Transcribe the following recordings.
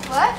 Ué?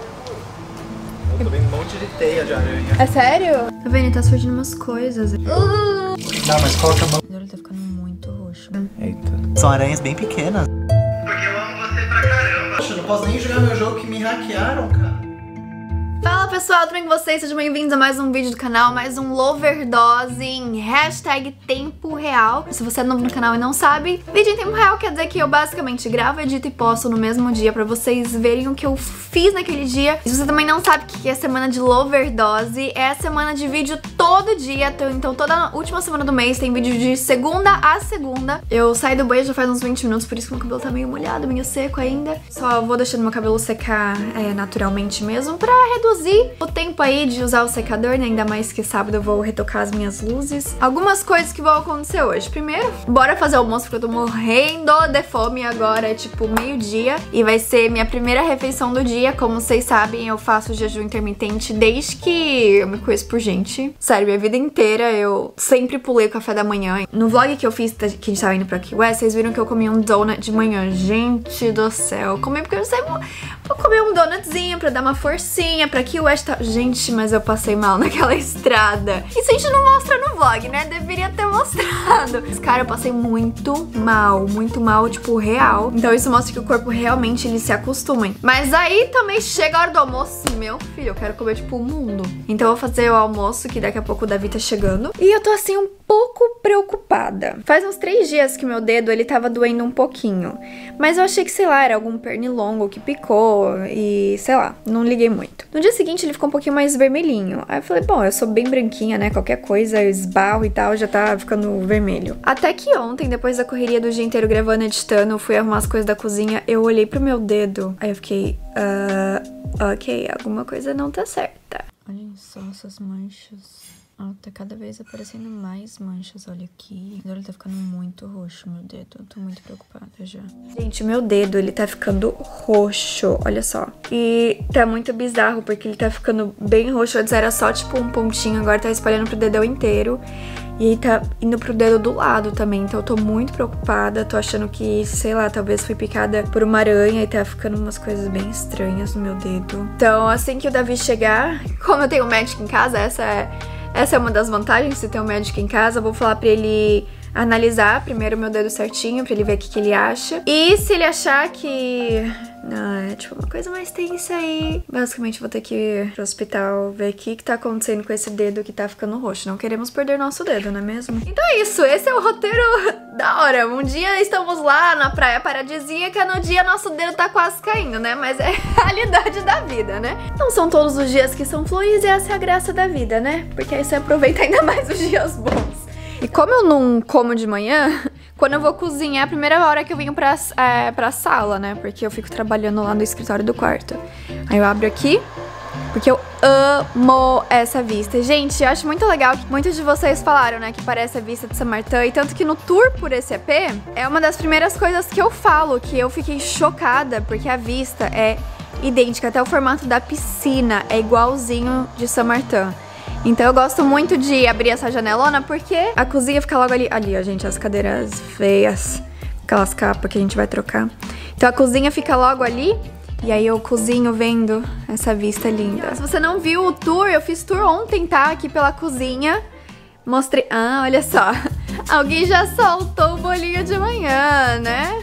Eu tô vendo um monte de teia de aranha. É sério? Tá vendo? Tá surgindo umas coisas. Não, mas coloca a mão. Ele tá ficando muito roxo. Eita. São aranhas bem pequenas. Porque eu amo você pra caramba. Poxa, eu não posso nem jogar meu jogo que me hackearam, cara. Fala pessoal, tudo bem com vocês? Sejam bem-vindos a mais um vídeo do canal, mais um Loverdose em hashtag tempo real. Se você é novo no canal e não sabe, vídeo em tempo real quer dizer que eu basicamente gravo, edito e posto no mesmo dia pra vocês verem o que eu fiz naquele dia. E se você também não sabe o que é semana de Loverdose, é a semana de vídeo todo dia, então toda última semana do mês tem vídeo de segunda a segunda. Eu saí do banho já faz uns 20 minutos, por isso que meu cabelo tá meio molhado, meio seco ainda. Só vou deixando meu cabelo secar naturalmente mesmo, pra reduzir o tempo aí de usar o secador, né? Ainda mais que sábado eu vou retocar as minhas luzes. Algumas coisas que vão acontecer hoje. Primeiro, bora fazer almoço, porque eu tô morrendo de fome agora, é tipo meio-dia. E vai ser minha primeira refeição do dia. Como vocês sabem, eu faço jejum intermitente desde que eu me conheço por gente. Sério, minha vida inteira eu sempre pulei o café da manhã. No vlog que eu fiz, que a gente tava indo pra Key West, vocês viram que eu comi um donut de manhã. Gente do céu, eu comi porque eu sei, vou comer um donutzinho pra dar uma forcinha pra Key West tá... Gente, mas eu passei mal naquela estrada. Isso a gente não mostra no vlog, né? Deveria ter mostrado. Mas, cara, eu passei muito mal, tipo, real. Então isso mostra que o corpo realmente, ele se acostuma. Mas aí também chega a hora do almoço. Meu filho, eu quero comer, tipo, o mundo. Então eu vou fazer o almoço, que daqui a pouco o Davi tá chegando. E eu tô, assim, um pouco preocupada. Faz uns 3 dias que meu dedo, ele tava doendo um pouquinho. Mas eu achei que, sei lá, era algum pernilongo que picou e, sei lá, não liguei muito. No dia seguinte ele ficou um pouquinho mais vermelhinho. Aí eu falei, bom, eu sou bem branquinha, né? Qualquer coisa, eu esbarro e tal, já tá ficando vermelho. Até que ontem, depois da correria do dia inteiro gravando, editando, fui arrumar as coisas da cozinha, eu olhei pro meu dedo. Aí eu fiquei, ok, alguma coisa não tá certa. Olhem só essas manchas. Ó, tá cada vez aparecendo mais manchas, olha aqui. Agora ele tá ficando muito roxo, meu dedo. Eu tô muito preocupada já. Gente, meu dedo, ele tá ficando roxo, olha só. E tá muito bizarro, porque ele tá ficando bem roxo. Antes era só, tipo, um pontinho, agora tá espalhando pro dedão inteiro. E aí tá indo pro dedo do lado também, então eu tô muito preocupada. Tô achando que, sei lá, talvez fui picada por uma aranha e tá ficando umas coisas bem estranhas no meu dedo. Então, assim que o Davi chegar, como eu tenho um médico em casa, essa é uma das vantagens de ter um médico em casa. Eu vou falar pra ele analisar primeiro o meu dedo certinho, pra ele ver o que ele acha. E se ele achar que... não, é tipo uma coisa mais tensa aí, basicamente vou ter que ir pro hospital ver o que tá acontecendo com esse dedo que tá ficando roxo. Não queremos perder nosso dedo, não é mesmo? Então é isso, esse é o roteiro da hora. Um dia estamos lá na praia paradisíaca, no dia nosso dedo tá quase caindo, né? Mas é a realidade da vida, né? Não são todos os dias que são flores e essa é a graça da vida, né? Porque aí você aproveita ainda mais os dias bons. E como eu não como de manhã, quando eu vou cozinhar, é a primeira hora que eu venho pra sala, né? Porque eu fico trabalhando lá no escritório do quarto. Aí eu abro aqui, porque eu amo essa vista. Gente, eu acho muito legal que muitos de vocês falaram, né, que parece a vista de Samartã. E tanto que no tour por esse EP, é uma das primeiras coisas que eu falo, que eu fiquei chocada, porque a vista é idêntica. Até o formato da piscina é igualzinho de Samartã. Então eu gosto muito de abrir essa janelona, porque a cozinha fica logo ali. Ali, ó, gente, as cadeiras feias, aquelas capas que a gente vai trocar. Então a cozinha fica logo ali, e aí eu cozinho vendo essa vista linda. Se você não viu o tour, eu fiz tour ontem, tá? Aqui pela cozinha. Mostrei... ah, olha só. Alguém já soltou o bolinho de manhã, né?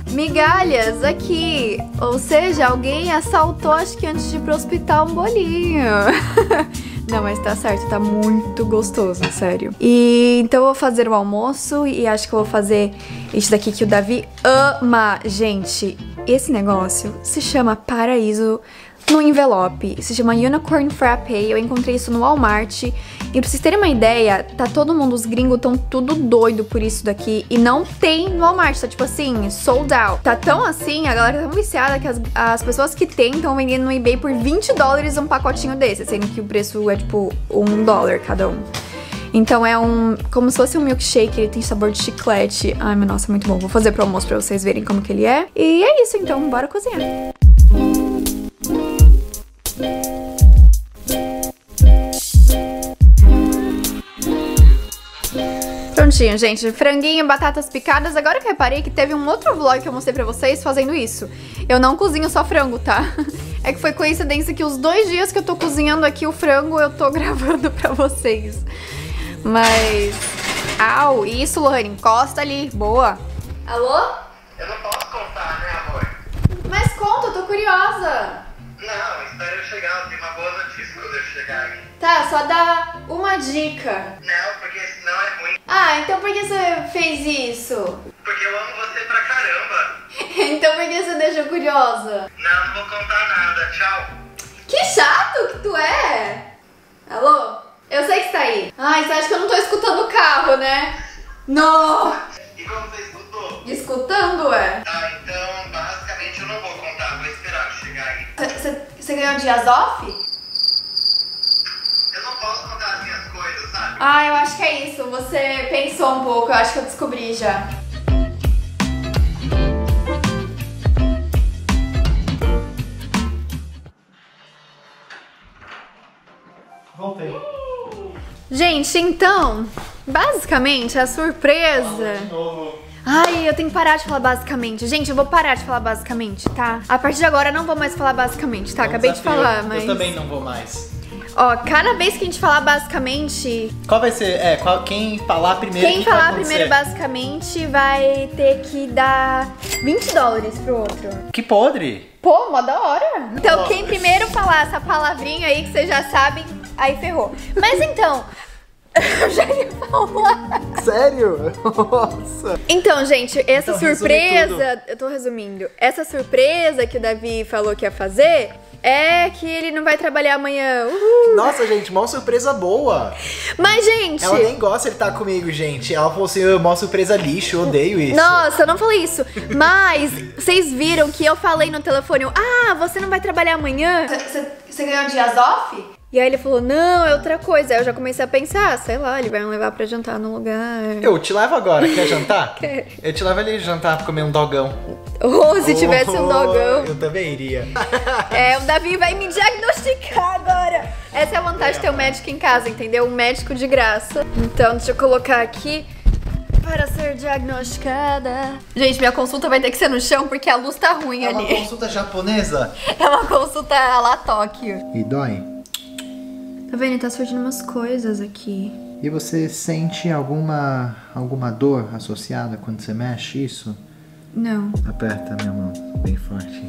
Migalhas aqui. Ou seja, alguém assaltou, acho que antes de ir pro hospital, um bolinho. Não, mas tá certo, tá muito gostoso, sério. E então eu vou fazer o almoço e acho que eu vou fazer isso daqui que o Davi ama. Gente, esse negócio se chama Paraíso no envelope. Se chama Unicorn Frappé. Eu encontrei isso no Walmart. E pra vocês terem uma ideia, tá todo mundo, os gringos tão tudo doido por isso daqui. E não tem no Walmart, tá tipo assim, sold out. Tá tão assim, a galera tá tão viciada que as pessoas que tem estão vendendo no eBay por $20 um pacotinho desse. Sendo que o preço é tipo $1 cada um. Então é como se fosse um milkshake, ele tem sabor de chiclete. Ai, meu nossa, muito bom. Vou fazer pro almoço pra vocês verem como que ele é. E é isso, então, bora cozinhar. Prontinho, gente, franguinho, batatas picadas. Agora que eu reparei que teve um outro vlog que eu mostrei pra vocês fazendo isso. Eu não cozinho só frango, tá? É que foi coincidência que os 2 dias que eu tô cozinhando aqui o frango, eu tô gravando pra vocês. Mas... Au, isso, Lohane, encosta ali, boa. Alô? Eu não posso contar, né, amor? Mas conta, eu tô curiosa. Não, espera eu chegar, eu tenho uma boa notícia quando eu chegar aí. Tá, só dá uma dica. Não, porque senão é ruim. Ah, então por que você fez isso? Porque eu amo você pra caramba. Então por que você deixou curiosa? Não vou contar nada, tchau. Que chato que tu é! Alô? Eu sei que você tá aí. Ai, você acha que eu não tô escutando o carro, né? Não! E como você escutou? Escutando, é? Tá, então basicamente eu não vou contar, vou esperar eu chegar aí. Você ganhou dias off? Eu não posso contar as minhas coisas, sabe? Ah, eu acho que é isso. Você pensou um pouco, eu acho que eu descobri já. Voltei. Gente, então, basicamente a surpresa... De novo. Ai, eu tenho que parar de falar basicamente. Gente, eu vou parar de falar basicamente, tá? A partir de agora eu não vou mais falar basicamente, tá? Acabei de falar, mas... Eu também não vou mais. Ó, cada vez que a gente falar basicamente... Qual vai ser? Quem falar primeiro? Quem falar primeiro basicamente vai ter que dar $20 pro outro. Que podre! Pô, mó da hora. Então, quem primeiro falar essa palavrinha aí que vocês já sabem, aí ferrou. Mas então... Eu já ia falar. Sério? Nossa! Então, gente, essa Então, surpresa... Eu tô resumindo. Essa surpresa que o Davi falou que ia fazer... É que ele não vai trabalhar amanhã. Uhul. Nossa, gente, mó surpresa boa. Mas, gente... Ela nem gosta de estar comigo, gente. Ela falou assim, mó surpresa lixo, eu odeio isso. Nossa, eu não falei isso. Mas vocês viram que eu falei no telefone, você não vai trabalhar amanhã? Você ganhou dias off? E aí ele falou, não, é outra coisa. Aí eu já comecei a pensar, sei lá, ele vai me levar pra jantar num lugar. Eu te levo agora, quer jantar? Quero. Eu te levo ali jantar pra comer um dogão. Ou se tivesse um dogão. Eu também iria. O Davi vai me diagnosticar agora. Essa é a vantagem de ter um médico em casa, entendeu? Um médico de graça. Então, deixa eu colocar aqui. Para ser diagnosticada. Gente, minha consulta vai ter que ser no chão porque a luz tá ruim É ali. uma consulta japonesa? É uma consulta lá Tóquio. E dói? Tá vendo? Tá surgindo umas coisas aqui. E você sente alguma dor associada quando você mexe isso? Não. Aperta a minha mão bem forte.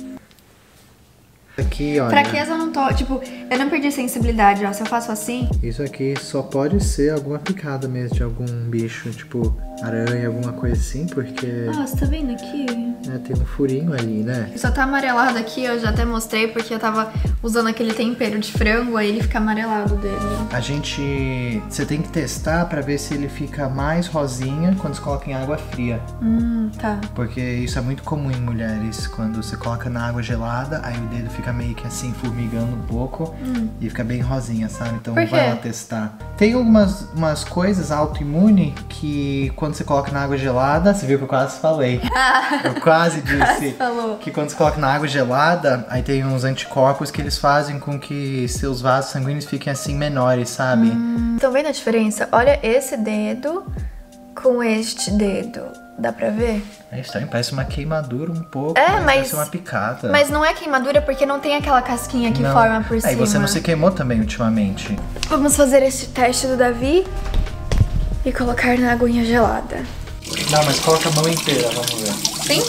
Aqui, olha. Fraqueza eu não tô... Tipo, eu não perdi sensibilidade, ó. Se eu faço assim... Isso aqui só pode ser alguma picada mesmo de algum bicho, tipo aranha, alguma coisa assim, porque Você tá vendo aqui? tem um furinho ali, né? Só tá amarelado aqui, eu já até mostrei porque eu tava usando aquele tempero de frango, aí ele fica amarelado dele. Você tem que testar pra ver se ele fica mais rosinha quando você coloca em água fria. Tá. Porque isso é muito comum em mulheres, quando você coloca na água gelada, aí o dedo fica meio que assim, formigando um pouco e fica bem rosinha, sabe? Então Por quê? vai lá testar. Tem umas coisas autoimune que quando você coloca na água gelada, você viu que eu quase falei. Eu quase disse falou. que quando você coloca na água gelada, aí tem uns anticorpos que eles fazem com que seus vasos sanguíneos fiquem assim menores, sabe? Estão vendo a diferença? Olha esse dedo com este dedo. Dá pra ver? É estranho, parece uma queimadura um pouco, mas... parece uma picada. Mas não é queimadura porque não tem aquela casquinha que forma por cima. E você não se queimou também ultimamente. Vamos fazer esse teste do Davi e colocar na aguinha gelada. Não, mas coloca a mão inteira, vamos ver. Sim?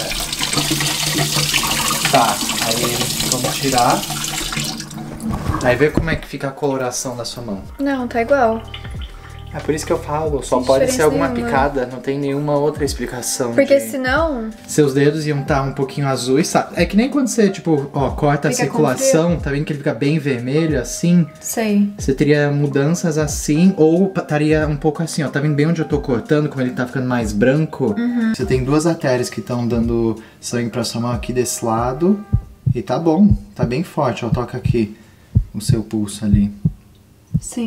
Tá, aí vamos tirar. Aí vê como é que fica a coloração da sua mão. Não, tá igual. É por isso que eu falo, só Sem pode ser diferença alguma nenhuma. picada, não tem nenhuma outra explicação. Porque de- senão... Seus dedos iam estar um pouquinho azuis, sabe? É que nem quando você, tipo, corta a Fica com circulação, tá vendo que ele fica bem vermelho, assim? Sei. Você teria mudanças assim, ou estaria um pouco assim, ó. Tá vendo bem onde eu tô cortando, como ele tá ficando mais branco? Você tem duas artérias que estão dando sangue pra sua mão aqui desse lado. E tá bom, tá bem forte, ó. Toca aqui o seu pulso ali. Sim.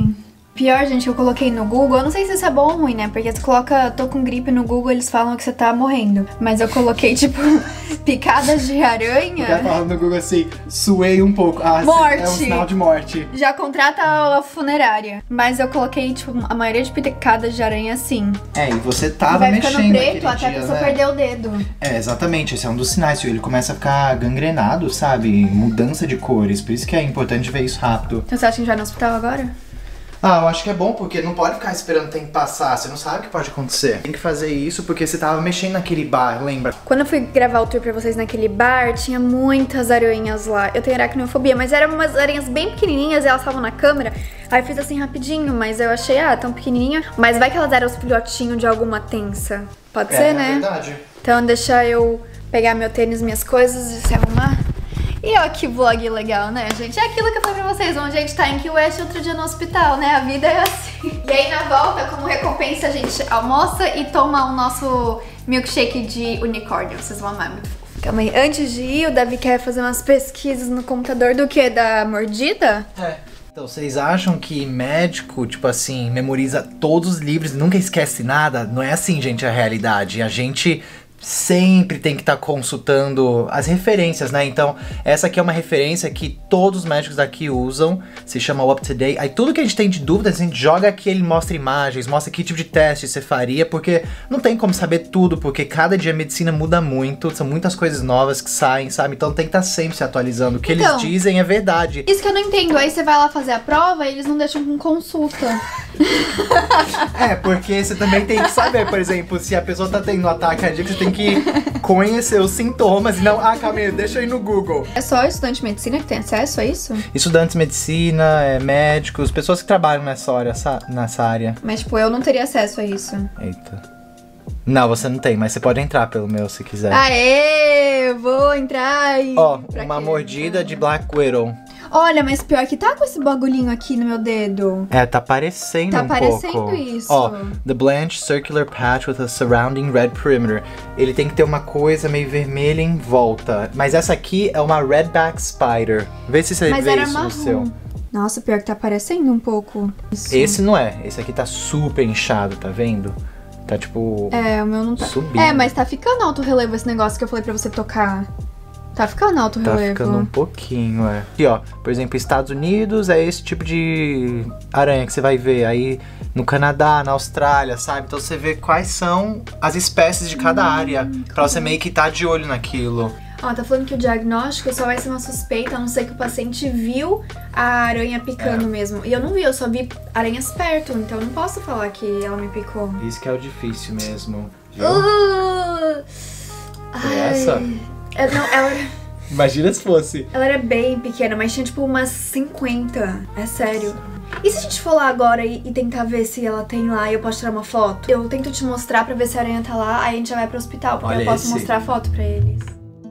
Pior, gente, eu coloquei no Google, eu não sei se isso é bom ou ruim, né? Porque você coloca, tô com gripe no Google, eles falam que você tá morrendo. Mas eu coloquei, tipo, picadas de aranha. Eu falando no Google assim, suei um pouco. Ah, morte. É um sinal de morte. Já contrata a funerária. Mas eu coloquei, tipo, a maioria de picadas de aranha assim. É, e você tava vai mexendo ficando preto até a pessoa perder o dedo. É, exatamente, esse é um dos sinais, ele começa a ficar gangrenado, sabe? Mudança de cores, por isso que é importante ver isso rápido. Então você acha que a gente vai no hospital agora? Ah, eu acho que é bom, porque não pode ficar esperando o tempo passar, você não sabe o que pode acontecer. Tem que fazer isso porque você tava mexendo naquele bar, lembra? Quando eu fui gravar o tour pra vocês naquele bar, tinha muitas aranhas lá. Eu tenho aracnofobia, mas eram umas aranhas bem pequenininhas e elas estavam na câmera. Aí eu fiz assim rapidinho, mas eu achei, tão pequenininha. Mas vai que elas eram os filhotinhos de alguma tensa. Pode ser, né? É verdade. Então deixa eu pegar meu tênis, minhas coisas e se arrumar. E ó, que vlog legal, né, gente? É aquilo que eu falei pra vocês, onde a gente tá em Key West outro dia no hospital, né? A vida é assim. E aí na volta, como recompensa, a gente almoça e toma o nosso milkshake de unicórnio. Vocês vão amar, é muito fofo. Calma aí, antes de ir, o Davi quer fazer umas pesquisas no computador do que? Da mordida? É. Então, vocês acham que médico, tipo assim, memoriza todos os livros e nunca esquece nada? Não é assim, gente, a realidade. A gente sempre tem que estar consultando as referências, né? Então, essa aqui é uma referência que todos os médicos daqui usam, se chama Up to Date. Aí tudo que a gente tem de dúvidas, a gente joga aqui, ele mostra imagens, mostra que tipo de teste você faria, porque não tem como saber tudo, porque cada dia a medicina muda muito, são muitas coisas novas que saem, sabe? Então tem que estar sempre se atualizando. O que eles dizem é verdade. Isso que eu não entendo, aí você vai lá fazer a prova e eles não deixam com consulta. É, porque você também tem que saber, por exemplo, se a pessoa tá tendo um ataque cardíaco, você tem que conhecer os sintomas e não, calma aí, deixa eu ir no Google. É só estudante de medicina que tem acesso a isso? Estudantes de medicina, médicos, pessoas que trabalham nessa área. Mas tipo, eu não teria acesso a isso. Eita. Não, você não tem, mas você pode entrar pelo meu se quiser. Aê, eu vou entrar e... Ó, uma mordida de Black Widow. Olha, mas pior que tá com esse bagulhinho aqui no meu dedo. É, tá parecendo um pouco. Tá parecendo isso. Ó, the blanched circular patch with a surrounding red perimeter. Ele tem que ter uma coisa meio vermelha em volta. Mas essa aqui é uma redback spider. Vê se você vê isso no seu. Nossa, pior que tá parecendo um pouco. Isso. Esse não é. Esse aqui tá super inchado, tá vendo? Tá tipo... É, o meu não tá. Subindo. É, mas tá ficando alto relevo esse negócio que eu falei pra você tocar. Tá ficando alto relevo. Tá ficando um pouquinho, é. Aqui, ó, por exemplo, Estados Unidos é esse tipo de aranha que você vai ver. Aí no Canadá, na Austrália, sabe? Então você vê quais são as espécies de cada área. Pra você meio que tá de olho naquilo. Ó, tá falando que o diagnóstico só vai ser uma suspeita, a não ser que o paciente viu a aranha picando mesmo. E eu não vi, eu só vi aranhas perto, então eu não posso falar que ela me picou. Isso que é o difícil mesmo. Viu? Essa? Não, ela... Imagina se fosse. Ela era bem pequena, mas tinha tipo umas 50. É sério. E se a gente for lá agora e tentar ver se ela tem lá e eu posso tirar uma foto? Eu tento te mostrar pra ver se a aranha tá lá, aí a gente já vai pro hospital, porque eu posso mostrar a foto pra eles.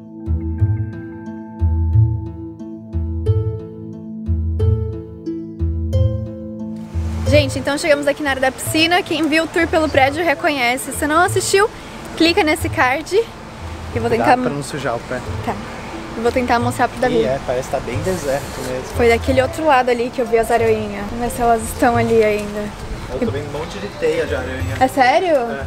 Gente, então chegamos aqui na área da piscina. Quem viu o tour pelo prédio reconhece. Se não assistiu, clica nesse card. Eu vou tentar... pra não sujar o pé. Tá. Eu vou tentar mostrar pro Davi. Parece que tá bem deserto mesmo. Foi daquele outro lado ali que eu vi as aranhas. Vamos ver se elas estão ali ainda. Eu tô vendo um monte de teia de aranha. É sério? É.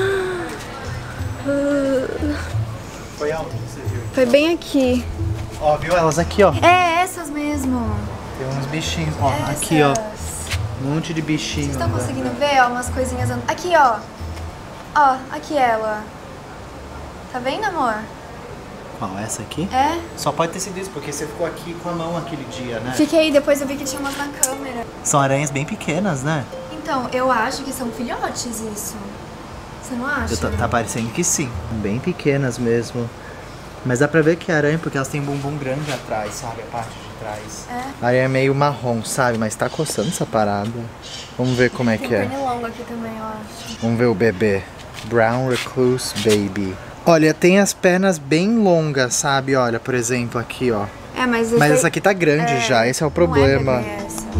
Foi aonde você viu? Foi bem aqui. Ó, viu elas aqui, ó. É, essas mesmo. Tem uns bichinhos, ó, aqui, ó. Um monte de bichinho. Vocês estão conseguindo ver, ó, umas coisinhas... Aqui, ó. Ó, aqui ela. Tá vendo, amor? Qual, essa aqui? É. Só pode ter sido isso, porque você ficou aqui com a mão aquele dia, né? Fiquei, depois eu vi que tinha umas na câmera. São aranhas bem pequenas, né? Então, eu acho que são filhotes isso. Você não acha? Tá parecendo que sim. Bem pequenas mesmo. Mas dá pra ver que é aranha, porque elas têm bumbum grande atrás, sabe? A parte de trás. É. A aranha é meio marrom, sabe? Mas tá coçando essa parada. Vamos ver como é que é. Tem pernilongo aqui também, eu acho. Vamos ver o bebê. Brown Recluse Baby. Olha, tem as pernas bem longas, sabe? Olha, por exemplo, aqui, ó. É, mas essa aqui tá grande já, esse é o problema. Não é bebê essa.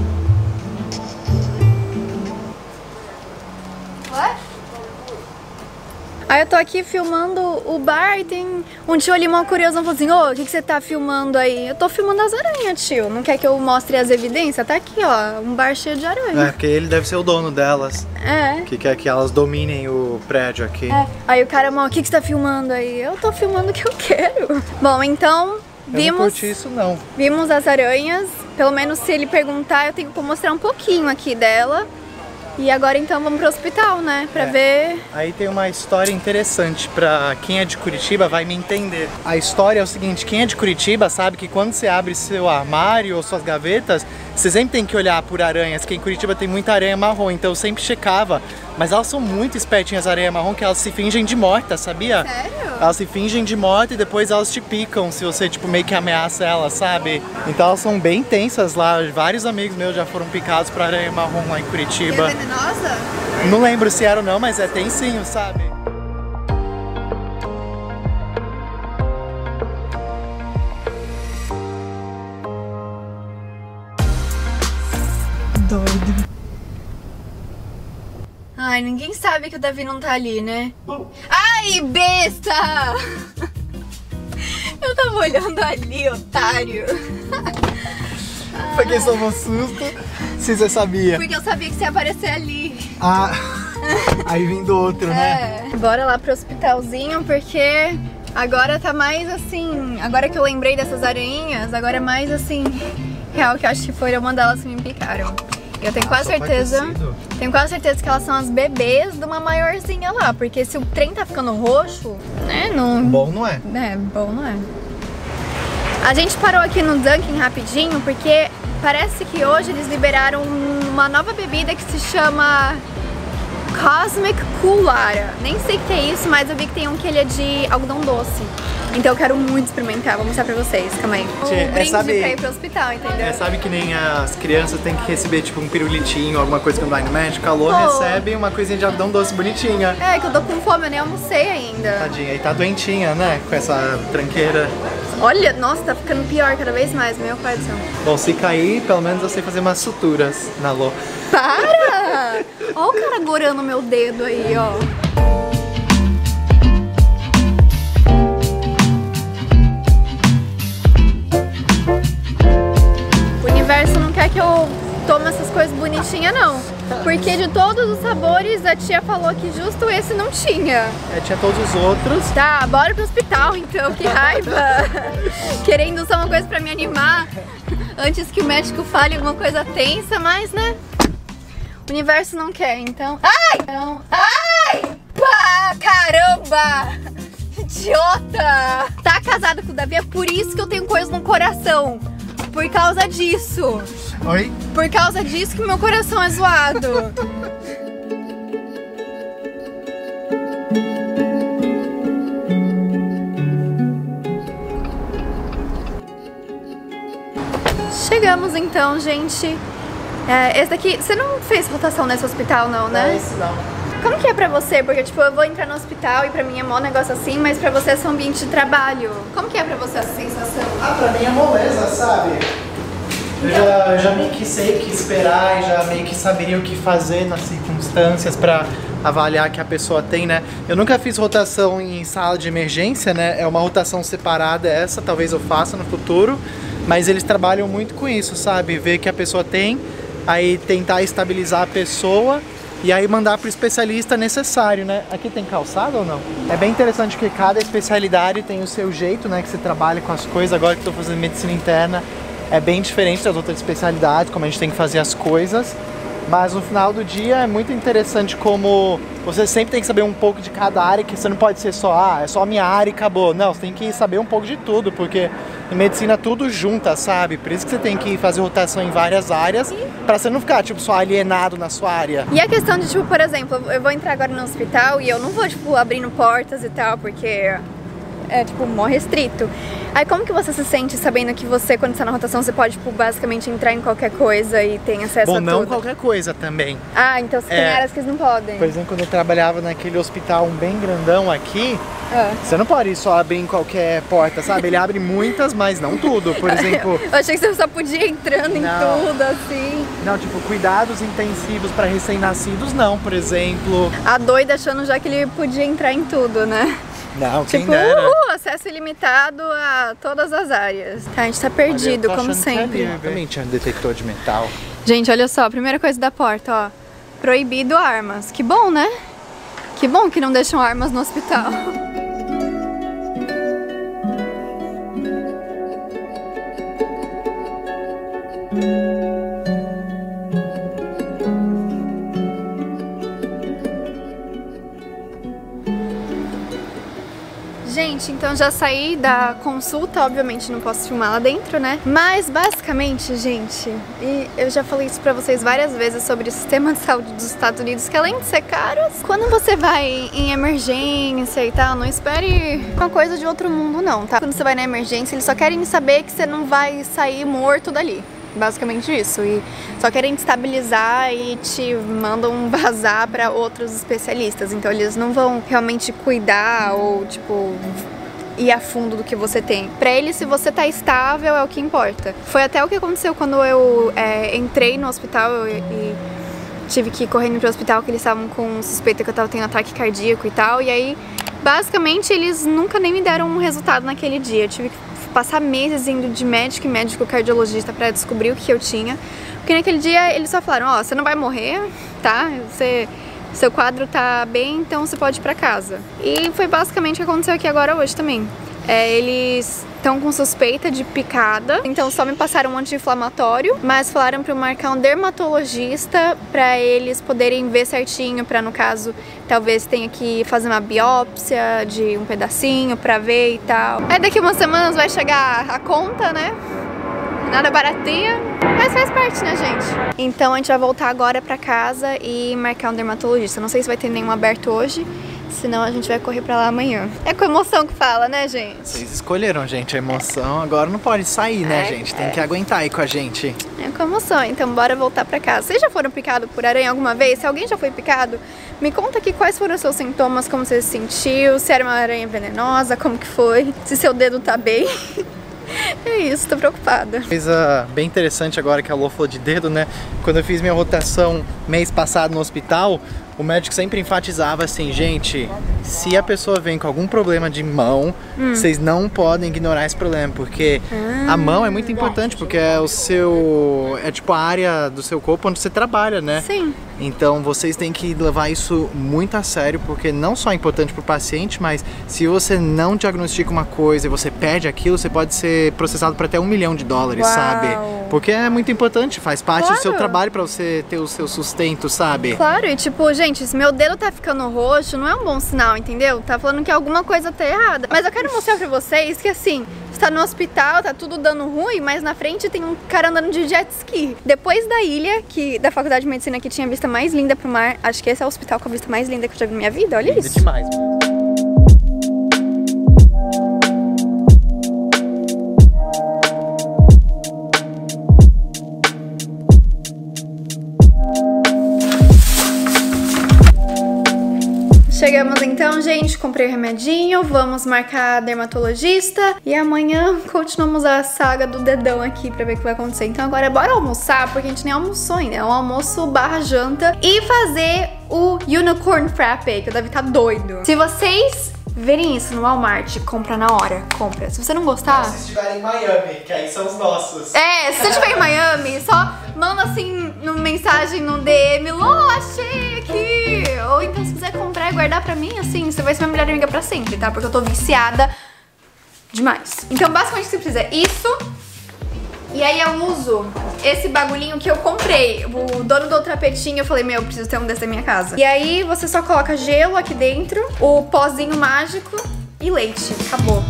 What? Aí eu tô aqui filmando o bar e tem um tio ali mal curioso falou assim, ô, o que você tá filmando aí? Eu tô filmando as aranhas, tio. Não quer que eu mostre as evidências? Tá aqui, ó, um bar cheio de aranha. É, porque ele deve ser o dono delas. É. Que quer que elas dominem o prédio aqui. É. Aí o cara, mal, o que você tá filmando aí? Eu tô filmando o que eu quero. Bom, então, Eu não curti isso, não. Vimos as aranhas. Pelo menos se ele perguntar, eu tenho que mostrar um pouquinho aqui dela. E agora então vamos pro hospital, né? Pra ver... Aí tem uma história interessante pra quem é de Curitiba vai me entender. A história é o seguinte, quem é de Curitiba sabe que quando você abre seu armário ou suas gavetas, você sempre tem que olhar por aranhas, que em Curitiba tem muita aranha marrom, então eu sempre checava. Mas elas são muito espertinhas, as aranhas marrom, que elas se fingem de morta, sabia? Sério? Elas se fingem de morta e depois elas te picam se você, tipo, meio que ameaça elas, sabe? Então elas são bem tensas lá. Vários amigos meus já foram picados por aranha marrom lá em Curitiba. E é venenosa? Não lembro se era ou não, mas é tensinho, sabe? Doido. Ai, ninguém sabe que o Davi não tá ali, né? Ai, besta! Eu tava olhando ali, otário. Porque só um susto, se você sabia. Porque eu sabia que você ia aparecer ali. Ah, aí vem do outro, né? É. Bora lá pro hospitalzinho, porque agora tá mais assim... Agora que eu lembrei dessas aranhas, agora é mais assim... Real, que eu acho que foi uma delas que me picaram. Eu tenho quase certeza... Tenho quase certeza que elas são as bebês de uma maiorzinha lá. Porque se o trem tá ficando roxo, né, não... Bom não é. É, bom não é. A gente parou aqui no Dunkin' rapidinho, porque parece que hoje eles liberaram uma nova bebida que se chama Cosmic Coolara. Nem sei o que é isso, mas eu vi que tem um que ele é de algodão doce. Então eu quero muito experimentar, vou mostrar pra vocês, calma aí. Um brinde pra ir pro hospital, entendeu? Sabe que nem as crianças têm que receber tipo um pirulitinho, alguma coisa quando vai no médico, a Lô recebe uma coisinha de algodão doce bonitinha. É, que eu tô com fome, eu nem almocei ainda. Tadinha, e tá doentinha, né, com essa tranqueira. Olha, nossa, tá ficando pior cada vez mais, meu pai do céu. Bom, se cair, pelo menos eu sei fazer umas suturas na Lô. Para! Olha o cara gorando meu dedo aí, ó. O universo não quer que eu tome essas coisas bonitinhas, não. Porque de todos os sabores, a tia falou que justo esse não tinha. É, tinha todos os outros. Tá, bora pro hospital então, que raiva. Querendo só uma coisa pra me animar. Antes que o médico fale alguma coisa tensa, mas né... O universo não quer, então... Ai! Então... Ai! Pá, caramba! Idiota! Tá casada com o Davi, é por isso que eu tenho coisa no coração. Por causa disso. Oi? Por causa disso que meu coração é zoado. Chegamos então, gente. Esse daqui, você não fez rotação nesse hospital não, né? Esse não. Como que é pra você? Porque tipo, eu vou entrar no hospital e pra mim é mó negócio assim, mas pra você é seu ambiente de trabalho. Como que é pra você essa sensação? Ah, pra mim é moleza, sabe? Eu já meio que sei o que esperar e já meio que saberia o que fazer nas circunstâncias pra avaliar que a pessoa tem, né? Eu nunca fiz rotação em sala de emergência, né? É uma rotação separada essa, talvez eu faça no futuro, mas eles trabalham muito com isso, sabe? Ver que a pessoa tem, aí tentar estabilizar a pessoa e aí mandar pro especialista necessário, né? Aqui tem calçado ou não? É bem interessante que cada especialidade tem o seu jeito, né? Que você trabalha com as coisas. Agora que eu tô fazendo medicina interna, é bem diferente das outras especialidades, como a gente tem que fazer as coisas. Mas no final do dia é muito interessante como você sempre tem que saber um pouco de cada área, que você não pode ser só, é só a minha área e acabou. Não, você tem que saber um pouco de tudo, porque em medicina tudo junta, sabe? Por isso que você tem que fazer rotação em várias áreas, pra você não ficar, tipo, só alienado na sua área. E a questão de, tipo, por exemplo, eu vou entrar agora no hospital e eu não vou, tipo, abrindo portas e tal, porque é tipo, mó restrito. Aí como que você se sente sabendo que você, quando está na rotação, você pode, tipo, basicamente entrar em qualquer coisa e tem acesso a tudo? Bom, não qualquer coisa também. Ah, então você tem áreas que eles não podem. Por exemplo, quando eu trabalhava naquele hospital bem grandão aqui, você não pode só abrir em qualquer porta, sabe? Ele abre muitas, mas não tudo. Por exemplo... Eu achei que você só podia ir entrando em tudo, assim. Não, tipo, cuidados intensivos para recém-nascidos, não, por exemplo. A doida achando já que ele podia entrar em tudo, né? Não, tipo, quem dera. Acesso ilimitado a todas as áreas. Tá, a gente tá perdido, como sempre. Também tinha detector de metal. Gente, olha só, a primeira coisa da porta, ó. Proibido armas. Que bom, né? Que bom que não deixam armas no hospital. Gente, então já saí da consulta, obviamente não posso filmar lá dentro, né? Mas basicamente, gente, e eu já falei isso pra vocês várias vezes sobre o sistema de saúde dos Estados Unidos, que além de ser caro, quando você vai em emergência e tal, não espere uma coisa de outro mundo não, tá? Quando você vai na emergência, eles só querem saber que você não vai sair morto dali. Basicamente isso, e só querem te estabilizar e te mandam vazar para outros especialistas, então eles não vão realmente cuidar ou tipo ir a fundo do que você tem. Pra eles, se você tá estável é o que importa. Foi até o que aconteceu quando eu entrei no hospital e tive que ir correndo pro hospital, que eles estavam com suspeita que eu tava tendo ataque cardíaco e tal, e aí basicamente eles nunca nem me deram um resultado naquele dia. Eu tive que passar meses indo de médico em médico cardiologista pra descobrir o que eu tinha. Porque naquele dia eles só falaram, ó, você não vai morrer, tá? Seu quadro tá bem, então você pode ir pra casa. E foi basicamente o que aconteceu aqui agora hoje também. Eles estão com suspeita de picada, então só me passaram um anti-inflamatório, mas falaram pra eu marcar um dermatologista pra eles poderem ver certinho, pra no caso, talvez tenha que fazer uma biópsia de um pedacinho pra ver e tal. Aí daqui umas semanas vai chegar a conta, né? Nada baratinha, mas faz parte, né, gente? Então a gente vai voltar agora pra casa e marcar um dermatologista. Não sei se vai ter nenhum aberto hoje, senão a gente vai correr pra lá amanhã. É com emoção que fala, né, gente? Vocês escolheram, gente, a emoção. Agora não pode sair, né, gente? Tem que aguentar aí com a gente. É com emoção, então bora voltar pra casa. Vocês já foram picados por aranha alguma vez? Se alguém já foi picado, me conta aqui quais foram os seus sintomas, como você se sentiu, se era uma aranha venenosa, como que foi, se seu dedo tá bem. É isso, tô preocupada. Coisa bem interessante agora que a Lô falou de dedo, né? Quando eu fiz minha rotação mês passado no hospital, o médico sempre enfatizava assim, gente, se a pessoa vem com algum problema de mão, vocês não podem ignorar esse problema, porque a mão é muito importante, porque é tipo a área do seu corpo onde você trabalha, né? Sim. Então vocês têm que levar isso muito a sério, porque não só é importante para o paciente, mas se você não diagnostica uma coisa e você perde aquilo, você pode ser processado por até $1 milhão, sabe? Porque é muito importante, faz parte do seu trabalho para você ter o seu sustento, sabe? Claro, e tipo, gente, se meu dedo tá ficando roxo, não é um bom sinal, entendeu? Tá falando que alguma coisa tá errada. Mas eu quero mostrar pra vocês que assim, você tá no hospital, tá tudo dando ruim, mas na frente tem um cara andando de jet ski. Depois da ilha, da faculdade de medicina que tinha a vista mais linda pro mar, acho que esse é o hospital com a vista mais linda que eu já vi na minha vida, olha isso. Demais. Chegamos então, gente, comprei o remedinho, vamos marcar dermatologista e amanhã continuamos a saga do dedão aqui pra ver o que vai acontecer. Então agora bora almoçar, porque a gente nem almoçou ainda, é um almoço barra janta e fazer o Unicorn Frappe, que o Davi tá doido. Se vocês verem isso no Walmart, compra na hora, compra. Se você não gostar... Se estiverem em Miami, que aí são os nossos. Se você estiver em Miami, só manda assim, no mensagem, no DM, Lô, achei aqui. Ou então se quiser comprar e guardar pra mim, assim, você vai ser minha melhor amiga pra sempre, tá? Porque eu tô viciada demais. Então basicamente o que você precisa é isso. E aí eu uso esse bagulhinho que eu comprei. O dono do tapetinho, eu falei, meu, eu preciso ter um desse na minha casa. E aí você só coloca gelo aqui dentro, o pozinho mágico e leite. Acabou.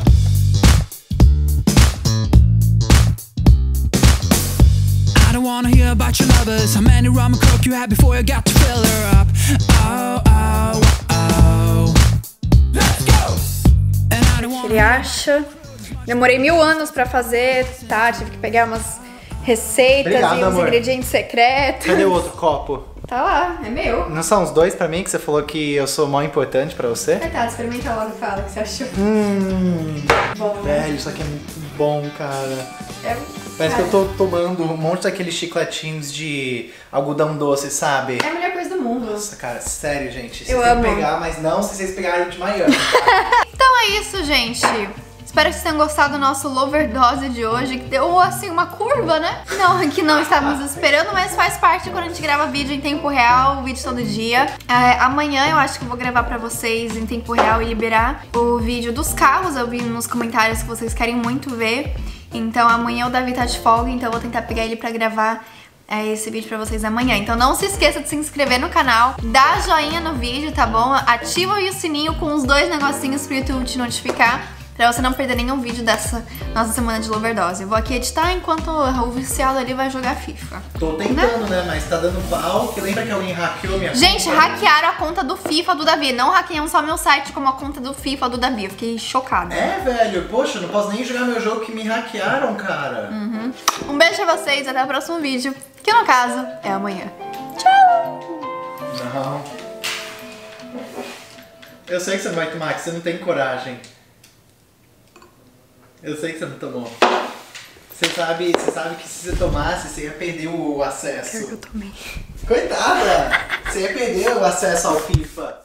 I don't wanna hear about your lovers. How many rum and coke you had before you got to fill her up? Oh, oh, oh. Let's go! And I que ele acha. Demorei 1000 anos pra fazer, tá? Tive que pegar umas receitas Obrigado, e uns amor. ingredientes secretos. Cadê o outro copo? Tá lá, é meu. Não são os dois pra mim que você falou que eu sou mó importante pra você? Coitado, experimenta logo e fala o que você achou. Bom, Velho, isso aqui é muito bom, cara. É, Parece que eu tô tomando um monte daqueles chicletinhos de algodão doce, sabe? é a melhor coisa do mundo. Nossa, cara, sério, gente. Vocês Eu têm amo. que pegar, mas não se vocês pegarem de manhã. Então é isso, gente. Espero que vocês tenham gostado do nosso Loverdose de hoje, que deu, assim, uma curva, né? Não, que não estávamos esperando, mas faz parte quando a gente grava vídeo em tempo real, vídeo todo dia. Amanhã eu acho que eu vou gravar pra vocês em tempo real e liberar o vídeo dos carros. Eu vi nos comentários que vocês querem muito ver. Então amanhã o Davi tá de folga, então eu vou tentar pegar ele pra gravar esse vídeo pra vocês amanhã. Então não se esqueça de se inscrever no canal, dá joinha no vídeo, tá bom? Ativa o sininho com os dois negocinhos pro YouTube te notificar, pra você não perder nenhum vídeo dessa nossa semana de Loverdose. Eu vou aqui editar enquanto o viciado ali vai jogar FIFA. Tô tentando, né? Mas tá dando pau. Que lembra que alguém hackeou minha Gente, conta? hackearam a conta do FIFA do Davi. Não hackeiam só meu site, como a conta do FIFA do Davi. Eu fiquei chocada. É, velho. Poxa, eu não posso nem jogar meu jogo que me hackearam, cara. Um beijo pra vocês, até o próximo vídeo, que no caso é amanhã. Tchau! Não. Eu sei que você não vai tomar, que você não tem coragem. Eu sei que você não tomou. Você sabe que se você tomasse, você ia perder o acesso. Eu tomei. Coitada! Você ia perder o acesso ao FIFA.